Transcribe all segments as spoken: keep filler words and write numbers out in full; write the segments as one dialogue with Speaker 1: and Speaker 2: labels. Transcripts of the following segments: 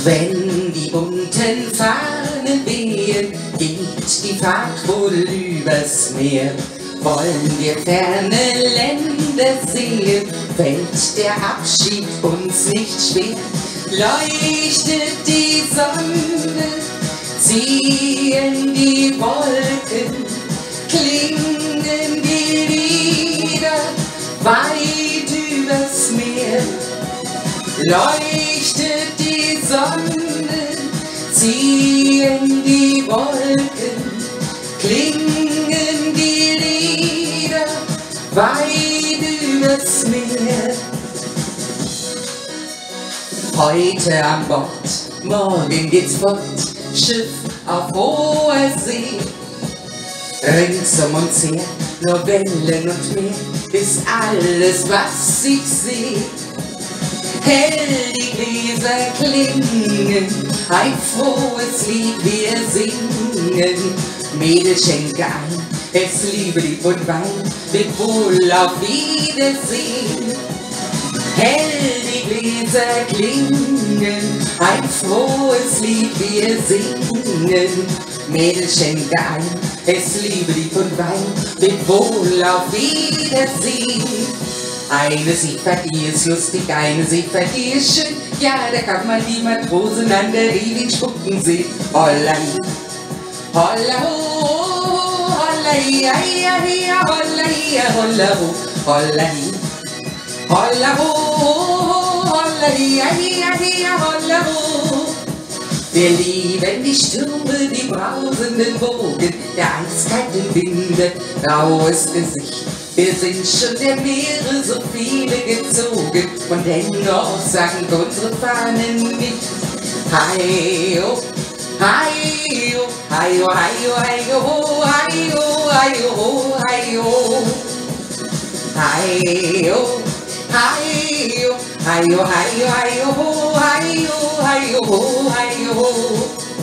Speaker 1: Wenn die bunten Fahnen wehen, geht die Fahrt wohl übers Meer. Wollen wir ferne Länder sehen, fällt der Abschied uns nicht schwer. Leuchtet die Sonne, ziehen die Wolken, klingen die Lieder weit übers Meer. Leuchtet die Sonne, ziehen die Wolken, klingen die Lieder weit übers Meer. Heute an Bord, morgen geht's fort, Schiff auf hoher See. Rings um uns her, nur Wellen und Meer, ist alles, was ich seh. Hell die Gläser klingen, ein frohes Lied wir singen. Mädel schenke ein, es liebe Lieb und Wein, leb wohl auf Wiedersehen. Hell die Gläser klingen, ein frohes Lied wir singen. Mädel schenke ein, es liebe Lieb und Wein, leb wohl auf Wiedersehen. Eine Seefahrt, die ist lustig, eine Seefahrt, die ist schön. Ja, da kann man die Matrosen an der Reling spucken sehen. Holla hi, holla ho, holla hi, hi, hi, holla hi, holla ho, holla hi, holla ho, holla hi, hi, hi, holla ho. Wir lieben die Stürme, die brausenden Wogen, der eiskalten Winde, raues Gesicht. Wir sind schon der Meere so viele gezogen und dennoch sank unsere Fahnen nicht. Hi-ho, hi-ho, hi-ho, hi-ho, hi-ho, hi-ho, hi-ho, hi-ho. Hi-ho, hi-ho, hi-ho, hi-ho, hi-ho, hi-ho, hi-ho.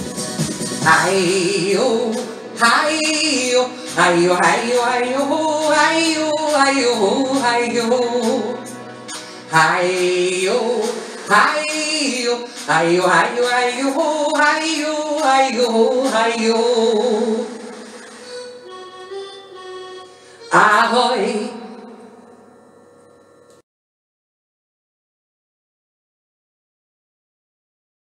Speaker 1: Hi-ho, hi-ho, hi-ho, hi-ho, hi-ho, hi-ho, hi-ho, hi-ho. Hi-ho, hi-ho, hi-ho, hi-ho, hi-ho, hi-ho, hi-ho, hi-ho. Ahoi.